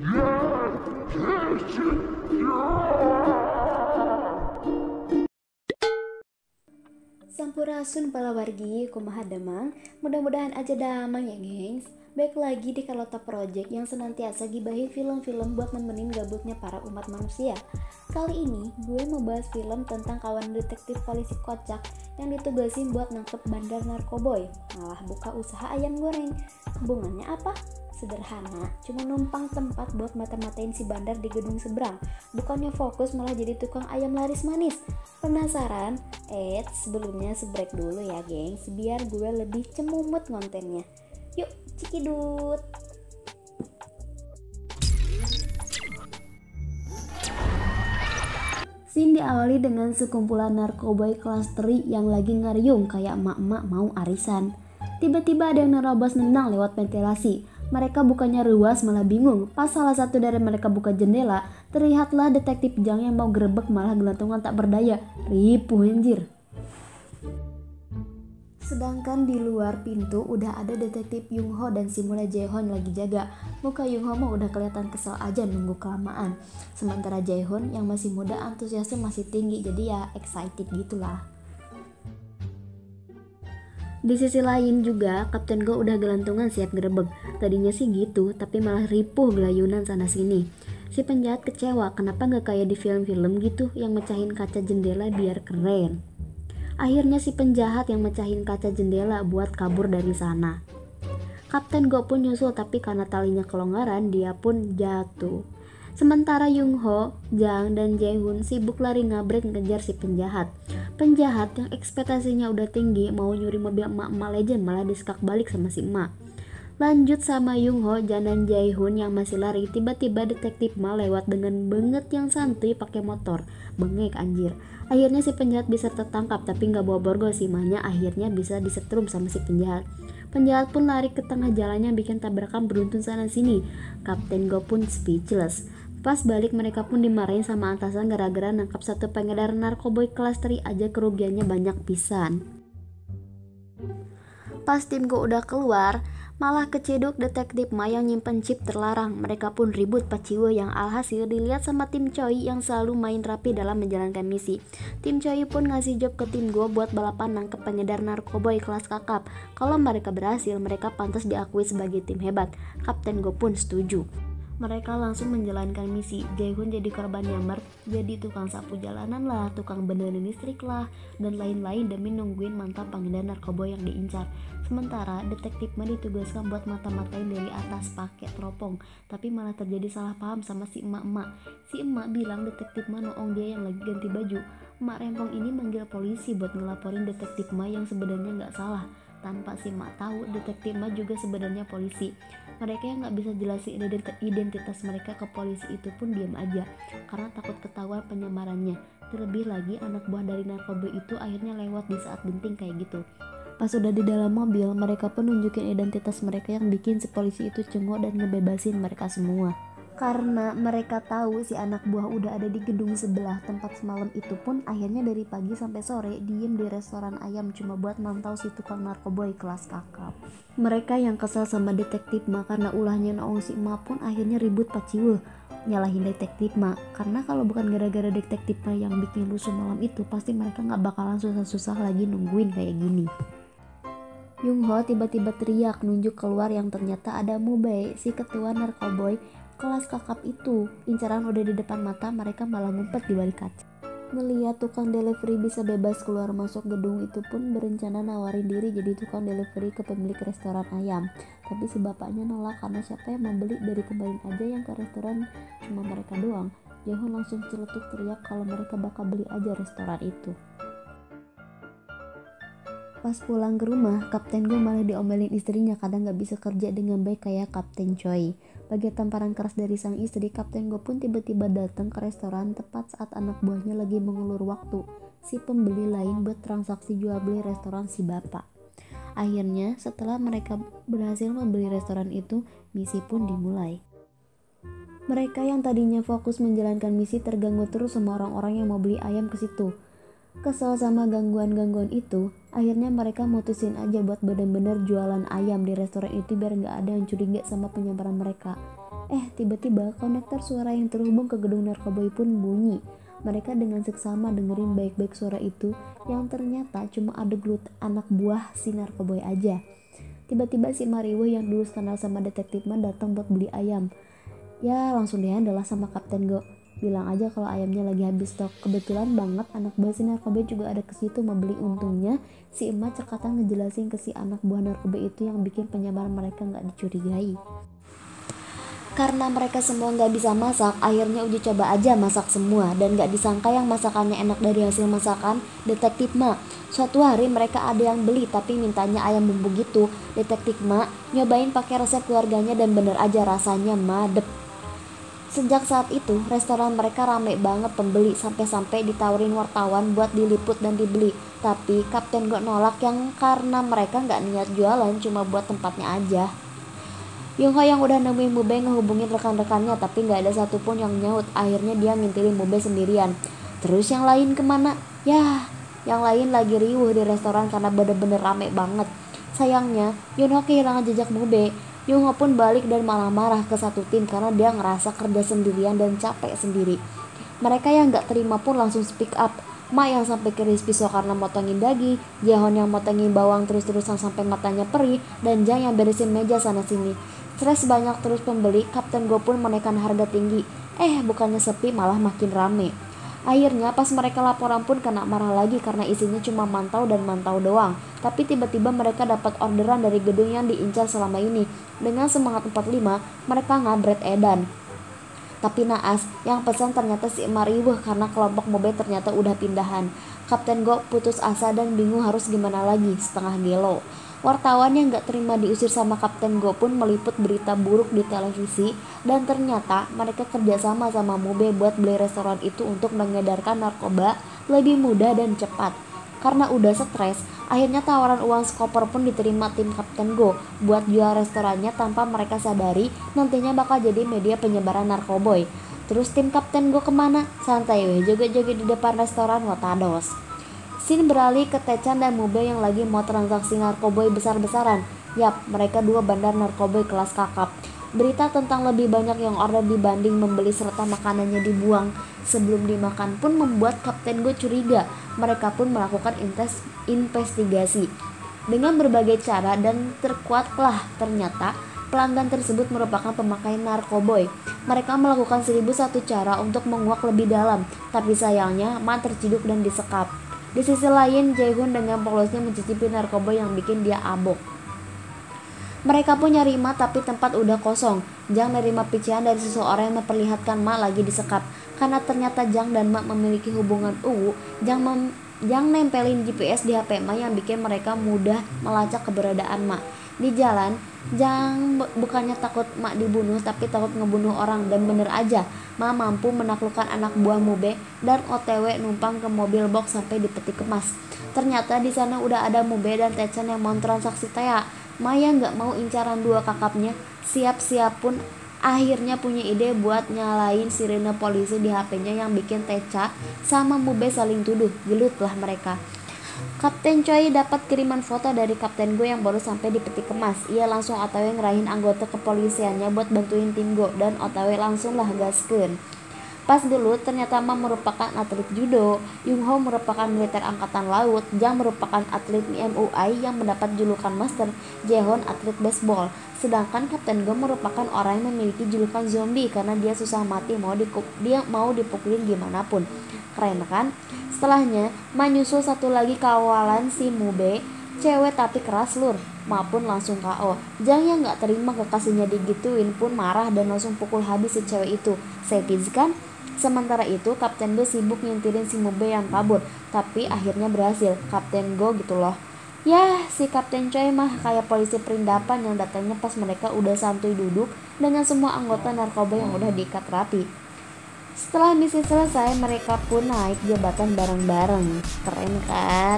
Sampurasun palawargi, kumaha damang. Mudah-mudahan aja damang ya gengs. Baik lagi di Carlota Project yang senantiasa gibahin film-film buat nemenin gabutnya para umat manusia. Kali ini gue mau bahas film tentang kawan detektif polisi kocak yang ditugasin buat nangkep bandar narkoboy, malah buka usaha ayam goreng. Hubungannya apa? Sederhana, cuma numpang tempat buat mata-matain si bandar di gedung seberang. Bukannya fokus malah jadi tukang ayam laris manis. Penasaran? Sebelumnya sebrek dulu ya gengs, biar gue lebih cemumut kontennya. Yuk, cikidut! Scene diawali dengan sekumpulan narkoboy kelas teri yang lagi ngariung kayak emak-emak mau arisan. Tiba-tiba ada yang nerobos nendang lewat ventilasi. Mereka bukannya ruas malah bingung. Pas salah satu dari mereka buka jendela, terlihatlah detektif Jang yang mau gerebek malah gelantungan tak berdaya. Ripuh anjir. Sedangkan di luar pintu udah ada detektif Yung Ho dan si muda Jae-hoon lagi jaga. Muka Yung Ho mah udah kelihatan kesal aja nunggu kelamaan. Sementara Jae-hoon yang masih muda antusiasnya masih tinggi, jadi ya excited gitulah. Di sisi lain juga Kapten Go udah gelantungan siap gerebek. Tadinya sih gitu, tapi malah ripuh gelayunan sana sini. Si penjahat kecewa kenapa gak kayak di film-film gitu yang mecahin kaca jendela biar keren. Akhirnya si penjahat yang mecahin kaca jendela buat kabur dari sana. Kapten Go pun nyusul, tapi karena talinya kelonggaran dia pun jatuh. Sementara Yung Ho, Jang, dan Jae-hoon sibuk lari ngabret ngejar si penjahat. Penjahat yang ekspektasinya udah tinggi mau nyuri mobil emak-emak legend malah disekak balik sama si emak. Lanjut sama Yung Ho, Jang, dan Jae-hoon yang masih lari, tiba-tiba detektif Ma lewat dengan banget yang santuy pakai motor. Bengek anjir. Akhirnya si penjahat bisa tertangkap, tapi nggak bawa borgol si Mahnya akhirnya bisa disetrum sama si penjahat. Penjahat pun lari ke tengah jalannya bikin tabrakan beruntun sana sini. Kapten Go pun speechless. Pas balik mereka pun dimarahin sama atasan gara-gara nangkap satu pengedar narkoboy kelas teri aja kerugiannya banyak pisan. Pas tim Go udah keluar, malah keciduk detektif Ma yang nyimpen chip terlarang. Mereka pun ribut paciwe yang alhasil dilihat sama tim Choi yang selalu main rapi dalam menjalankan misi. Tim Choi pun ngasih job ke tim Go buat balapan nangkep pengedar narkoboy kelas kakap. Kalau mereka berhasil, mereka pantas diakui sebagai tim hebat. Kapten Go pun setuju. Mereka langsung menjalankan misi. Jae-hoon jadi korban nyamar, jadi tukang sapu jalanan lah, tukang benerin listrik lah, dan lain-lain demi nungguin mantap pengedar narkoba yang diincar. Sementara detektif Ma ditugaskan buat mata-matain dari atas pakai teropong, tapi malah terjadi salah paham sama si emak-emak. Si emak bilang detektif Ma noong dia yang lagi ganti baju. Emak rempong ini manggil polisi buat ngelaporin detektif Ma yang sebenarnya nggak salah. Tanpa si emak tahu, detektif Ma juga sebenarnya polisi. Mereka yang gak bisa jelasin identitas mereka ke polisi itu pun diam aja karena takut ketahuan penyamarannya. Terlebih lagi anak buah dari narkoba itu akhirnya lewat di saat genting kayak gitu. Pas udah di dalam mobil, mereka pun nunjukin identitas mereka yang bikin si polisi itu cengok dan ngebebasin mereka semua. Karena mereka tahu si anak buah udah ada di gedung sebelah tempat semalam itu pun akhirnya dari pagi sampai sore diem di restoran ayam cuma buat mantau si tukang narkoboy kelas kakap. Mereka yang kesal sama detektif Ma karena ulahnya noong si Ma pun akhirnya ribut paciwe nyalahin detektif Ma, karena kalau bukan gara-gara detektif Ma yang bikin rusuh malam itu pasti mereka gak bakalan susah-susah lagi nungguin kayak gini. Yung Ho tiba-tiba teriak nunjuk keluar yang ternyata ada Mubei, si ketua narkoboy kelas kakap itu. Incaran udah di depan mata, mereka malah ngumpet di balik kaca. Ngeliat tukang delivery bisa bebas keluar masuk gedung itu pun berencana nawarin diri jadi tukang delivery ke pemilik restoran ayam. Tapi si bapaknya nolak karena siapa yang mau beli, dari kemarin aja yang ke restoran cuma mereka doang. Jae-hoon langsung celetuk teriak kalau mereka bakal beli aja restoran itu. Pas pulang ke rumah, Kapten Go malah diomelin istrinya kadang gak bisa kerja dengan baik kayak Kapten Choi. Bagi tamparan keras dari sang istri, Kapten Go pun tiba-tiba datang ke restoran tepat saat anak buahnya lagi mengulur waktu si pembeli lain buat transaksi jual beli restoran si bapak. Akhirnya setelah mereka berhasil membeli restoran itu, misi pun dimulai. Mereka yang tadinya fokus menjalankan misi terganggu terus sama orang-orang yang mau beli ayam ke situ. Kesal sama gangguan-gangguan itu, akhirnya mereka mutusin aja buat bener-bener jualan ayam di restoran itu biar gak ada yang curiga sama penyebaran mereka. Tiba-tiba konektor suara yang terhubung ke gedung narkoboy pun bunyi. Mereka dengan seksama dengerin baik-baik suara itu yang ternyata cuma ada gelut anak buah si narkoboy aja. Tiba-tiba si Mariwo yang dulu kenal sama detektif Man datang buat beli ayam. Ya langsung dihandle sama Kapten Go. Bilang aja kalau ayamnya lagi habis stok. Kebetulan banget anak buah si narkoba juga ada ke situ mau beli. Untungnya si emak cekatan ngejelasin ke si anak buah narkoba itu yang bikin penyamaran mereka nggak dicurigai. Karena mereka semua nggak bisa masak, akhirnya uji coba aja masak semua. Dan nggak disangka yang masakannya enak dari hasil masakan Detektif Ma. Suatu hari mereka ada yang beli tapi mintanya ayam bumbu gitu. Detektif Ma nyobain pakai resep keluarganya dan bener aja rasanya madep. Sejak saat itu, restoran mereka rame banget pembeli sampai-sampai ditawarin wartawan buat diliput dan dibeli. Tapi Kapten Go nolak yang karena mereka nggak niat jualan, cuma buat tempatnya aja. Yongho yang udah nemuin Mube ngehubungin rekan-rekannya tapi nggak ada satupun yang nyaut. Akhirnya dia ngintilin Mube sendirian. Terus yang lain kemana? Yah, yang lain lagi riuh di restoran karena bener-bener rame banget. Sayangnya, Yonho kehilangan jejak Mube. Yongho pun balik dan malah marah ke satu tim karena dia ngerasa kerja sendirian dan capek sendiri. Mereka yang gak terima pun langsung speak up. Ma yang sampai keris pisau karena motongin daging, Jehon yang motongin bawang terus-terusan sampai matanya perih, dan Jang yang beresin meja sana-sini. Stres banyak terus pembeli, Kapten Go pun menaikkan harga tinggi. Bukannya sepi malah makin rame. Akhirnya pas mereka laporan pun kena marah lagi karena isinya cuma mantau dan mantau doang. Tapi tiba-tiba mereka dapat orderan dari gedung yang diincar selama ini. Dengan semangat 45, mereka ngadret edan. Tapi naas, yang pesan ternyata si Mariweh karena kelompok Mobe ternyata udah pindahan. Kapten Go putus asa dan bingung harus gimana lagi, setengah gelo. Wartawan yang gak terima diusir sama Kapten Go pun meliput berita buruk di televisi dan ternyata mereka kerjasama sama Mobe buat beli restoran itu untuk mengedarkan narkoba lebih mudah dan cepat. Karena udah stres, akhirnya tawaran uang sekoper pun diterima tim Kapten Go buat jual restorannya tanpa mereka sadari nantinya bakal jadi media penyebaran narkoboy. Terus tim Kapten Go kemana? Santai weh, joget-joget di depan restoran Watados. Scene beralih ke Taechan dan Mube yang lagi mau transaksi narkoboy besar-besaran. Yap, mereka dua bandar narkoboy kelas kakap. Berita tentang lebih banyak yang order dibanding membeli serta makanannya dibuang sebelum dimakan pun membuat Kapten Go curiga. Mereka pun melakukan investigasi dengan berbagai cara dan terkuatlah ternyata pelanggan tersebut merupakan pemakai narkoboy. Mereka melakukan 1001 cara untuk menguak lebih dalam, tapi sayangnya Ma terciduk dan disekap. Di sisi lain, Jae-hoon dengan polosnya mencicipi narkoba yang bikin dia abok. Mereka pun nyari Ma tapi tempat udah kosong. Jang nerima pician dari seseorang yang memperlihatkan Ma lagi disekap. Karena ternyata Jang dan Ma memiliki hubungan Jang nempelin GPS di HP Ma yang bikin mereka mudah melacak keberadaan Ma. Di jalan, Jang bukannya takut Ma dibunuh tapi takut ngebunuh orang, dan bener aja Ma mampu menaklukkan anak buah Mube dan OTW numpang ke mobil box sampai di peti kemas. Ternyata di sana udah ada Mube dan Taechan yang mau transaksi Tea. Ma yang gak mau incaran dua kakapnya siap-siap pun akhirnya punya ide buat nyalain sirene polisi di HP-nya yang bikin Techa sama Mube saling tuduh. Gelutlah mereka. Kapten Choi dapat kiriman foto dari Kapten Go yang baru sampai di peti kemas. Ia langsung OTW ngerahin anggota kepolisiannya buat bantuin tim Go dan OTW langsung lah gaskeun. Pas dulu ternyata Ma merupakan atlet judo, Yongho merupakan militer angkatan laut, Jang merupakan atlet MUI yang mendapat julukan master, Jae-hoon atlet baseball. Sedangkan Kapten Go merupakan orang yang memiliki julukan zombie karena dia susah mati dia mau dipukulin gimana pun. Keren kan? Setelahnya, Ma nyusul satu lagi kawalan si Mube, cewek tapi keras lur. Ma pun langsung KO. Jang yang gak terima kekasihnya digituin pun marah dan langsung pukul habis si cewek itu. Savage kan? Sementara itu, Kapten Go sibuk ngintirin si Mube yang kabur, tapi akhirnya berhasil. Kapten Go gitu loh. Ya, si Kapten Choi mah kayak polisi perindapan yang datangnya pas mereka udah santuy duduk dengan semua anggota narkoba yang udah diikat rapi. Setelah misi selesai, mereka pun naik jabatan bareng-bareng. Keren kan?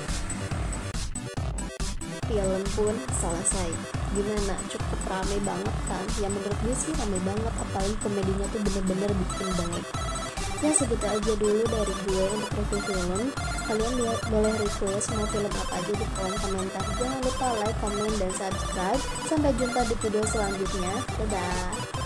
Film pun selesai. Gimana? Cukup rame banget kan? Ya menurut gue sih rame banget, apalagi komedinya tuh bener-bener bikin banget. Ya segitu aja dulu dari gue untuk review film. Kalian boleh request mau film apa aja di kolom komentar. Jangan lupa like, comment, dan subscribe. Sampai jumpa di video selanjutnya. Dadah.